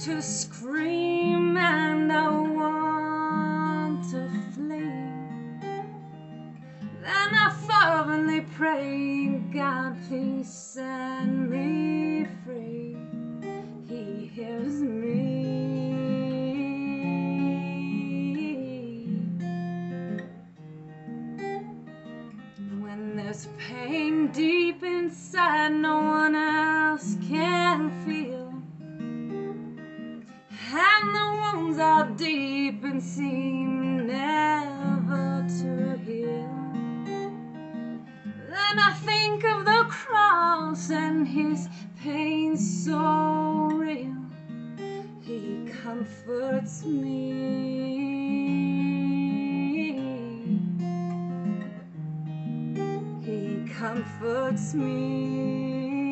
to scream and I want to flee. Then I fervently pray, God, please set me free. He hears me. When there's pain deep inside no one else can feel, and the wounds are deep and seem never to heal, then I think of the cross and his pain so real. He comforts me. He comforts me.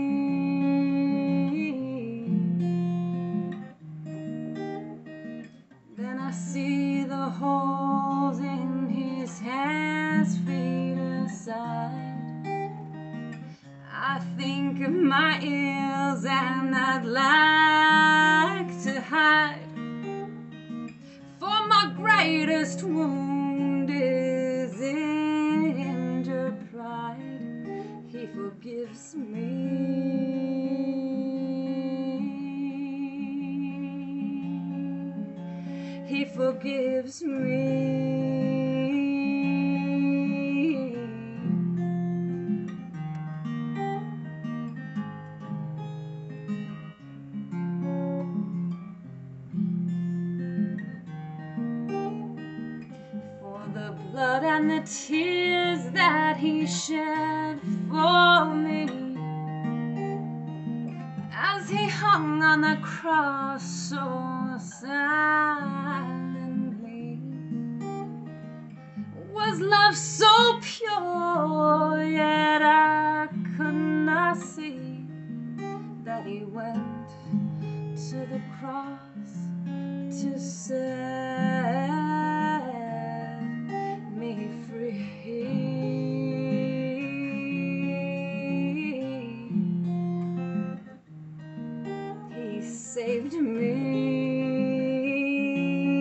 Then I see the holes in his hands, feet aside. I think of my ills and I'd like to hide, for my greatest wound is injured pride. He forgives me. He forgives me. The blood and the tears that he shed for me, as he hung on the cross so silently, was love so pure, yet I could not see that he went to the cross to set me free. He saved me.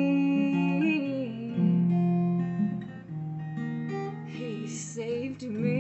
He saved me.